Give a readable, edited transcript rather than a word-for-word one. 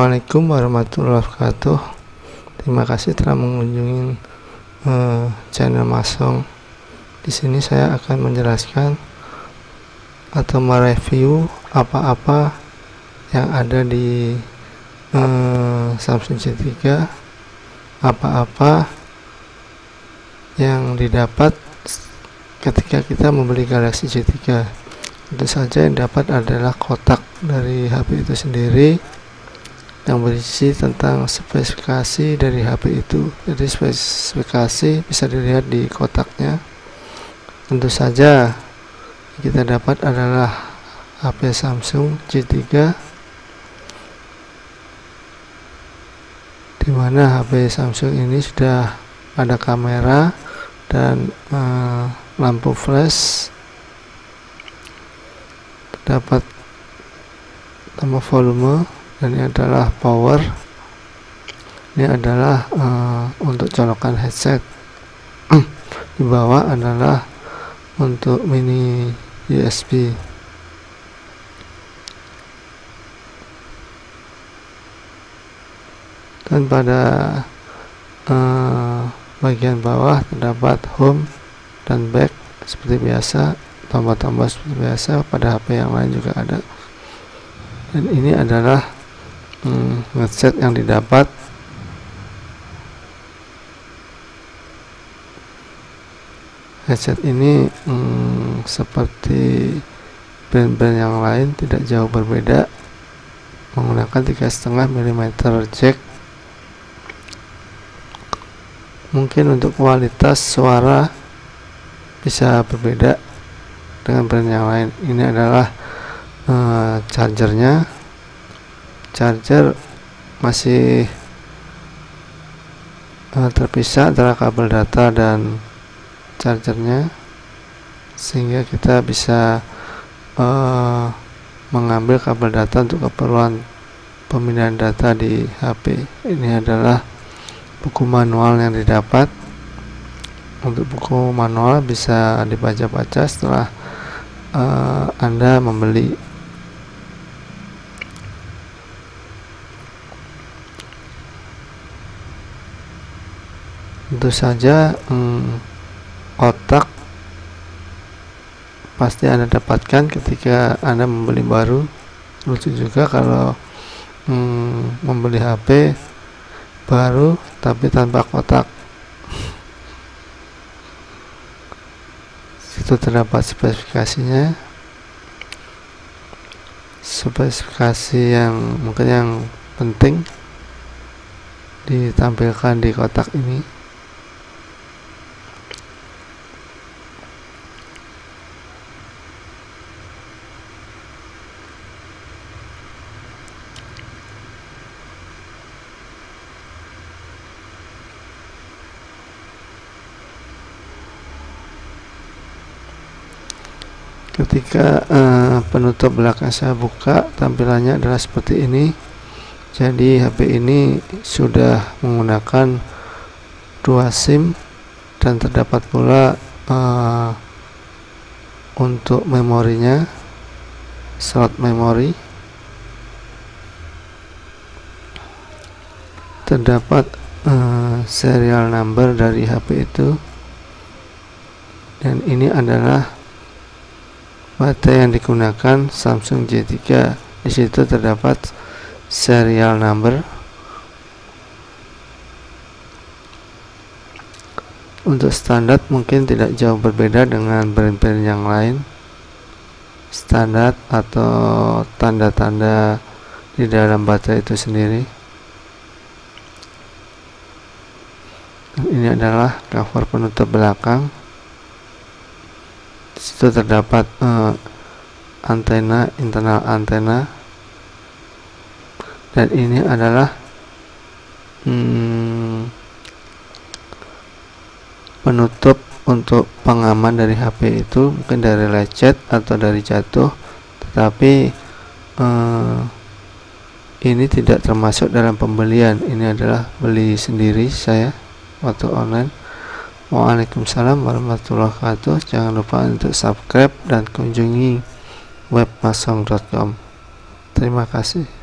Assalamualaikum warahmatullahi wabarakatuh. Terima kasih telah mengunjungi channel Masong. Di sini saya akan menjelaskan atau mereview apa-apa yang ada di Samsung J3, apa-apa yang didapat ketika kita membeli Galaxy J3. Tentu saja yang dapat adalah kotak dari HP itu sendiri yang berisi tentang spesifikasi dari HP itu. Jadi spesifikasi bisa dilihat di kotaknya. Tentu saja kita dapat adalah HP Samsung J3, dimana HP Samsung ini sudah ada kamera dan lampu flash, terdapat tombol volume, dan ini adalah power. Ini adalah untuk colokan headset. Di bawah adalah untuk mini USB. Dan pada bagian bawah terdapat home dan back seperti biasa, tombol-tombol seperti biasa pada HP yang lain juga ada. Dan ini adalah headset yang didapat. Headset ini seperti brand-brand yang lain, tidak jauh berbeda, menggunakan 3,5 mm jack. Mungkin untuk kualitas suara bisa berbeda dengan brand yang lain. Ini adalah chargernya. Charger masih terpisah antara kabel data dan chargernya, sehingga kita bisa mengambil kabel data untuk keperluan pemindahan data di HP. Ini adalah buku manual yang didapat. Untuk buku manual bisa dibaca-baca setelah Anda membeli. Tentu saja kotak pasti Anda dapatkan ketika Anda membeli baru. Lucu juga kalau membeli HP baru tapi tanpa kotak. Itu terdapat spesifikasinya, spesifikasi yang mungkin yang penting ditampilkan di kotak ini. Ketika penutup belakang saya buka, tampilannya adalah seperti ini. Jadi HP ini sudah menggunakan 2 SIM dan terdapat pula untuk memorinya, slot memori. Terdapat serial number dari HP itu, dan ini adalah baterai yang digunakan Samsung J3. Di situ terdapat serial number. Untuk standar mungkin tidak jauh berbeda dengan brand-brand yang lain. Standar atau tanda-tanda di dalam baterai itu sendiri. Ini adalah cover penutup belakang. Di situ terdapat antena, internal antena, dan ini adalah penutup untuk pengaman dari HP itu, mungkin dari lecet atau dari jatuh, tetapi ini tidak termasuk dalam pembelian. Ini adalah beli sendiri saya waktu online. Waalaikumsalam warahmatullahi wabarakatuh. Jangan lupa untuk subscribe dan kunjungi web masong.com. Terima kasih.